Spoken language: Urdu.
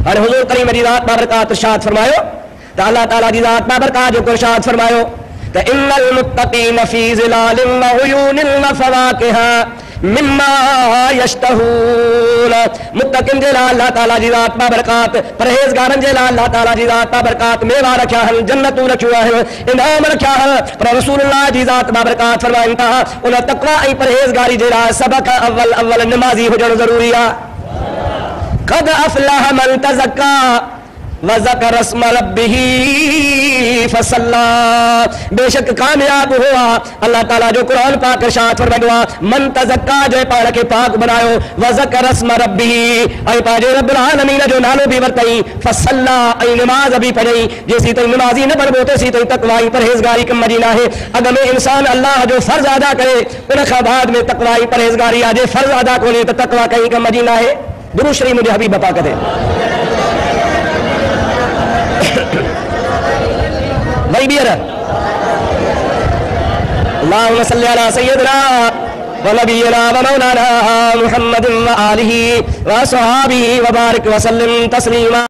اور حضور کریم دی ذات بابرکات ارشاد فرمایا تو اللہ تعالیٰ دی ذات بابرکات جو ارشاد فرمایا کہ ان المتقین فی ظلال وعیون وفواکہ مما یشتہون. متقین جے اللہ تعالیٰ دی ذات بابرکات پرہیزگارن جے اللہ تعالیٰ دی ذات بابرکات میوہ رکھیا ہے جنتوں رکھیا ہے انعام رکھیا ہے. پر رسول اللہ دی ذات بابرکات فرمائیں تا انہاں تقوی ای پرہیزگاری جے سبق اول نمازی ہو جان ضروری ہے. قد افلح من تزکا وذکر اسم ربہ فصلی. بے شک کامیاب ہوا اللہ تعالیٰ جو قرآن پاک ارشاد فرمایا من تزکا جو پاک کے پاک بناؤ وذکر اسم ربہ اے پاجے رب العالمین جو نالو بھی ورتئی فصلی اے نماز بھی پڑھئی جیسی تو نمازی نہ پڑھوتے سی تو تقوی پرہیزگاری کا مدینہ ہے. اگر میں انسان اللہ جو فرض ادا کرے پھر بعد میں تقوی پرہیزگاری آ جائے فرض ادا کرے تو تقوی کہیں کا مدینہ ہے. درود شریف مجھے حبیب بپا کہتے بھائی بھی اللہم صلی علی سیدنا و نبینا و مولانا محمد و آلہ و صحابہ و بارک وسلم تسلیما.